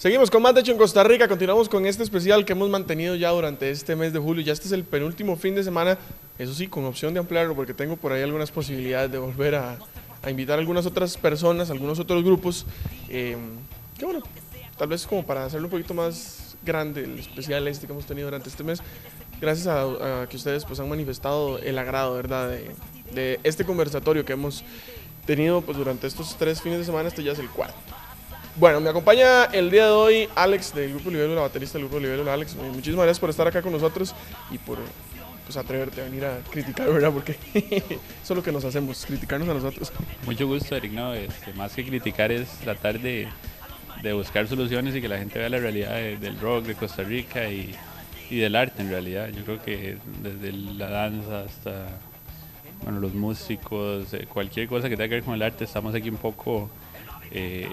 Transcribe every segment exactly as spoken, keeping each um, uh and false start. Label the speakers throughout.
Speaker 1: Seguimos con más de hecho en Costa Rica, continuamos con este especial que hemos mantenido ya durante este mes de julio, ya este es el penúltimo fin de semana, eso sí, con opción de ampliarlo porque tengo por ahí algunas posibilidades de volver a, a invitar a algunas otras personas, algunos otros grupos, eh, que bueno, tal vez como para hacerlo un poquito más grande el especial este que hemos tenido durante este mes, gracias a, a que ustedes pues han manifestado el agrado, ¿verdad?, de, de este conversatorio que hemos tenido pues durante estos tres fines de semana, este ya es el cuarto. Bueno, me acompaña el día de hoy Alex del Grupo Libélula, baterista del Grupo Libélula. Alex, muchísimas gracias por estar acá con nosotros y por pues, atreverte a venir a criticar, ¿verdad? Porque eso es lo que nos hacemos, criticarnos a nosotros.
Speaker 2: Mucho gusto, Eric. No, este, más que criticar es tratar de, de buscar soluciones y que la gente vea la realidad de, del rock de Costa Rica y, y del arte en realidad. Yo creo que desde la danza hasta bueno, los músicos, eh, cualquier cosa que tenga que ver con el arte, estamos aquí un poco... Eh,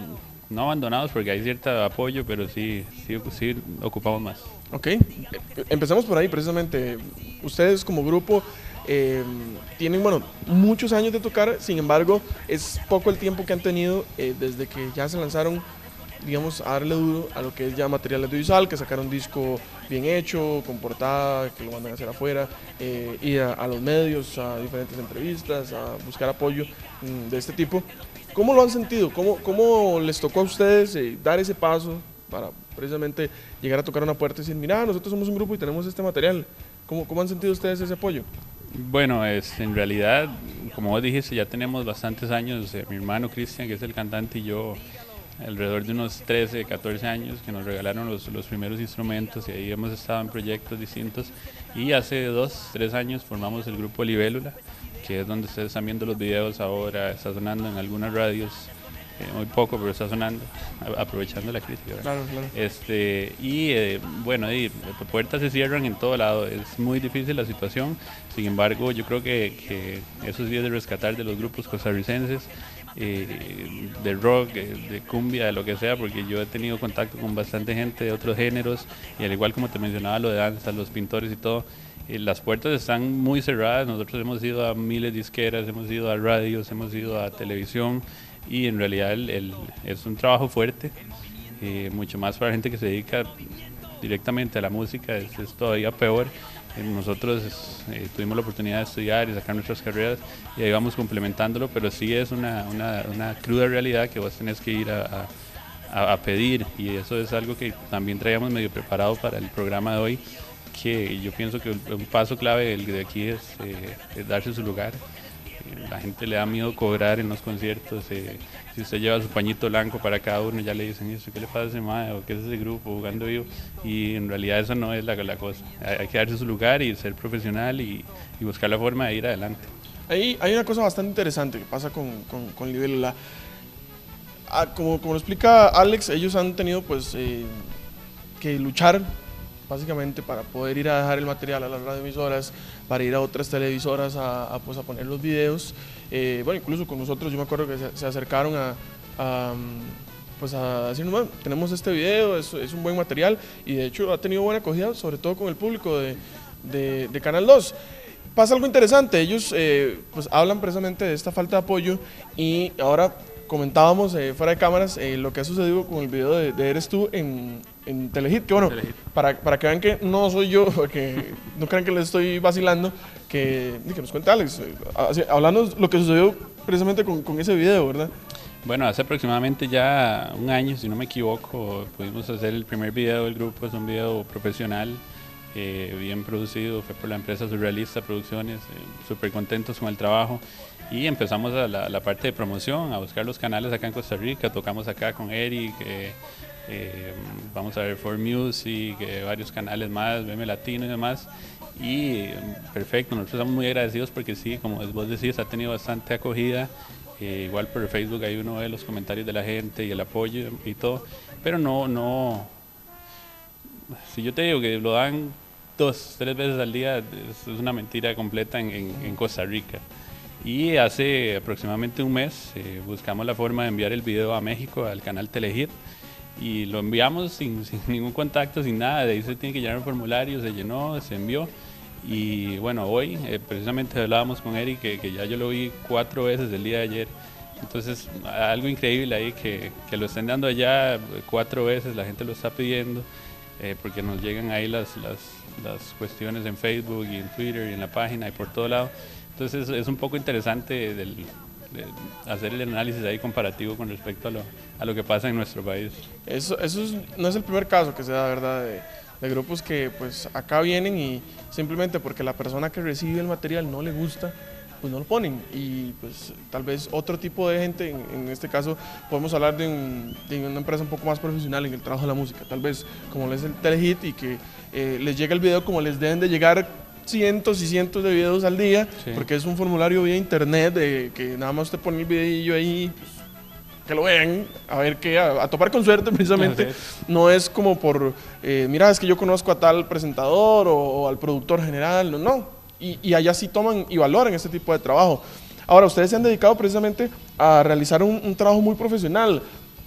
Speaker 2: no abandonados porque hay cierto apoyo, pero sí, sí, sí ocupamos más.
Speaker 1: Ok, empezamos por ahí precisamente. Ustedes como grupo eh, tienen, bueno, muchos años de tocar, sin embargo, es poco el tiempo que han tenido eh, desde que ya se lanzaron, digamos, a darle duro a lo que es ya material audiovisual, que sacaron un disco bien hecho, con portada, que lo mandan a hacer afuera, eh, ir a, a los medios, a diferentes entrevistas, a buscar apoyo mm, de este tipo. ¿Cómo lo han sentido? ¿Cómo, cómo les tocó a ustedes eh, dar ese paso para precisamente llegar a tocar una puerta y decir, mira, nosotros somos un grupo y tenemos este material? ¿Cómo, cómo han sentido ustedes ese apoyo?
Speaker 2: Bueno, es, en realidad, como vos dijiste, ya tenemos bastantes años. Eh, mi hermano Cristian, que es el cantante, y yo, alrededor de unos trece, catorce años, que nos regalaron los, los primeros instrumentos y ahí hemos estado en proyectos distintos. Y hace dos, tres años formamos el grupo Libélula, que es donde ustedes están viendo los videos ahora, está sonando en algunas radios, eh, muy poco, pero está sonando, a, aprovechando la crítica.
Speaker 1: Claro, claro.
Speaker 2: Este, y eh, bueno, y, puertas se cierran en todo lado, es muy difícil la situación, sin embargo yo creo que, que eso sí es de rescatar de los grupos costarricenses, eh, de rock, de cumbia, de lo que sea, porque yo he tenido contacto con bastante gente de otros géneros, y al igual como te mencionaba lo de danza, los pintores y todo, las puertas están muy cerradas. Nosotros hemos ido a miles de disqueras, hemos ido a radios, hemos ido a televisión y en realidad el, el, es un trabajo fuerte, eh, mucho más para gente que se dedica directamente a la música, es, es todavía peor. Eh, nosotros eh, tuvimos la oportunidad de estudiar y sacar nuestras carreras y ahí vamos complementándolo, pero sí es una, una, una cruda realidad que vos tenés que ir a, a, a pedir, y eso es algo que también traíamos medio preparado para el programa de hoy, que yo pienso que un paso clave de aquí es, eh, es darse su lugar. La gente le da miedo cobrar en los conciertos. Eh, si usted lleva su pañito blanco para cada uno, ya le dicen eso, ¿qué le pasa a ese mae? ¿O qué es ese grupo jugando vivo? Y en realidad eso no es la, la cosa. Hay, hay que darse su lugar y ser profesional y, y buscar la forma de ir adelante.
Speaker 1: Ahí hay una cosa bastante interesante que pasa con, con, con Libélula. Ah, como, como lo explica Alex, ellos han tenido pues eh, que luchar básicamente para poder ir a dejar el material a las radioemisoras, para ir a otras televisoras a, a, pues, a poner los videos. Eh, bueno, incluso con nosotros, yo me acuerdo que se, se acercaron a, a, pues a decirnos, bueno, tenemos este video, es, es un buen material, y de hecho ha tenido buena acogida, sobre todo con el público de, de, de Canal dos. Pasa algo interesante, ellos eh, pues hablan precisamente de esta falta de apoyo, y ahora comentábamos eh, fuera de cámaras eh, lo que ha sucedido con el video de, de Eres Tú en, en Telehit, que bueno, Telehit. Para, para que vean que no soy yo, que no crean que les estoy vacilando, que, que nos cuente Alex, eh, hablando de lo que sucedió precisamente con, con ese video, ¿verdad?
Speaker 2: Bueno, hace aproximadamente ya un año, si no me equivoco, pudimos hacer el primer video del grupo. Es un video profesional, eh, bien producido, fue por la empresa Surrealista Producciones, eh, súper contentos con el trabajo. Y empezamos a la, la parte de promoción, a buscar los canales acá en Costa Rica, tocamos acá con Eric, eh, eh, vamos a ver For Music, eh, varios canales más, B M Latino y demás, y eh, perfecto, nosotros estamos muy agradecidos porque sí, como vos decís, ha tenido bastante acogida, eh, igual por Facebook ahí uno ve los comentarios de la gente y el apoyo y todo, pero no, no, si yo te digo que lo dan dos, tres veces al día, es, es una mentira completa en, en, en Costa Rica. Y hace aproximadamente un mes eh, buscamos la forma de enviar el video a México, al canal Telehit, y lo enviamos sin, sin ningún contacto, sin nada. De ahí se tiene que llenar un formulario, se llenó, se envió, y bueno, hoy eh, precisamente hablábamos con Eric, que, que ya yo lo vi cuatro veces el día de ayer, Entonces, algo increíble ahí que, que lo estén dando allá cuatro veces, la gente lo está pidiendo, eh, porque nos llegan ahí las, las, las cuestiones en Facebook y en Twitter y en la página y por todo lado. Entonces, es un poco interesante del, de hacer el análisis ahí comparativo con respecto a lo, a lo que pasa en nuestro país.
Speaker 1: Eso, eso es, no es el primer caso que se da, ¿verdad? De, de grupos que pues acá vienen y simplemente porque la persona que recibe el material no le gusta, pues no lo ponen, y pues tal vez otro tipo de gente, en, en este caso podemos hablar de, un, de una empresa un poco más profesional en el trabajo de la música, tal vez como les es el Telehit, y que eh, les llega el video como les deben de llegar cientos y cientos de videos al día, sí. Porque es un formulario vía internet de que nada más usted pone el videillo ahí, pues, que lo vean, a ver qué, a, a topar con suerte precisamente. No es como por, eh, mira, es que yo conozco a tal presentador o, o al productor general, no, no. Y, y allá sí toman y valoran este tipo de trabajo. Ahora, ustedes se han dedicado precisamente a realizar un, un trabajo muy profesional,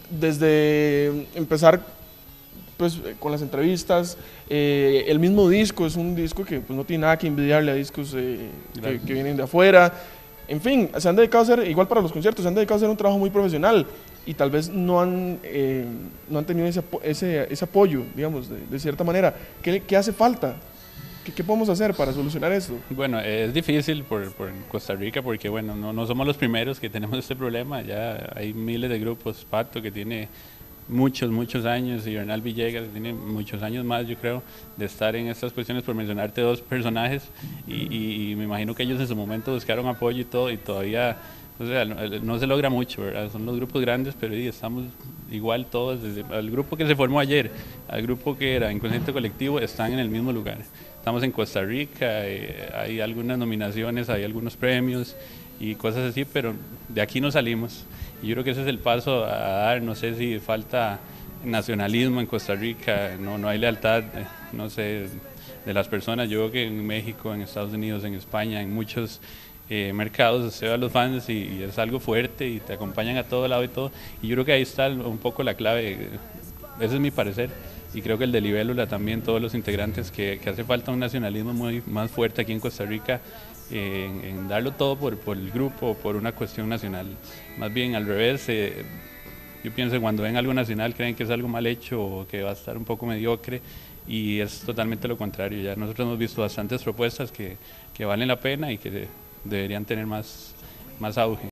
Speaker 1: desde empezar pues, con las entrevistas, eh, el mismo disco es un disco que pues, no tiene nada que envidiarle a discos eh, que, que vienen de afuera. En fin, se han dedicado a hacer, igual para los conciertos, se han dedicado a hacer un trabajo muy profesional y tal vez no han, eh, no han tenido ese, ese, ese apoyo, digamos, de, de cierta manera. ¿Qué, qué hace falta? ¿Qué, ¿Qué podemos hacer para solucionar esto?
Speaker 2: Bueno, es difícil por, por Costa Rica porque bueno, no, no somos los primeros que tenemos este problema, ya hay miles de grupos, Pato que tiene muchos, muchos años y Bernal Villegas que tiene muchos años más, yo creo, de estar en estas cuestiones, por mencionarte dos personajes, y, y, y me imagino que ellos en su momento buscaron apoyo y todo, y todavía, o sea, no, no se logra mucho, ¿verdad? Son los grupos grandes, pero y estamos igual todos, desde el grupo que se formó ayer, al grupo que era Inconsciente Colectivo, están en el mismo lugar. Estamos en Costa Rica, eh, hay algunas nominaciones, hay algunos premios y cosas así, pero de aquí no salimos. Y yo creo que ese es el paso a dar. No sé si falta nacionalismo en Costa Rica, no, no hay lealtad, eh, no sé, de las personas. Yo creo que en México, en Estados Unidos, en España, en muchos eh, mercados se ve a los fans y, y es algo fuerte y te acompañan a todo lado y todo. Y yo creo que ahí está un poco la clave, ese es mi parecer. Y creo que el de Libélula también, todos los integrantes, que, que hace falta un nacionalismo muy más fuerte aquí en Costa Rica, eh, en, en darlo todo por, por el grupo, por una cuestión nacional. Más bien al revés, eh, yo pienso que cuando ven algo nacional creen que es algo mal hecho o que va a estar un poco mediocre, y es totalmente lo contrario. Ya nosotros hemos visto bastantes propuestas que, que valen la pena y que deberían tener más, más auge.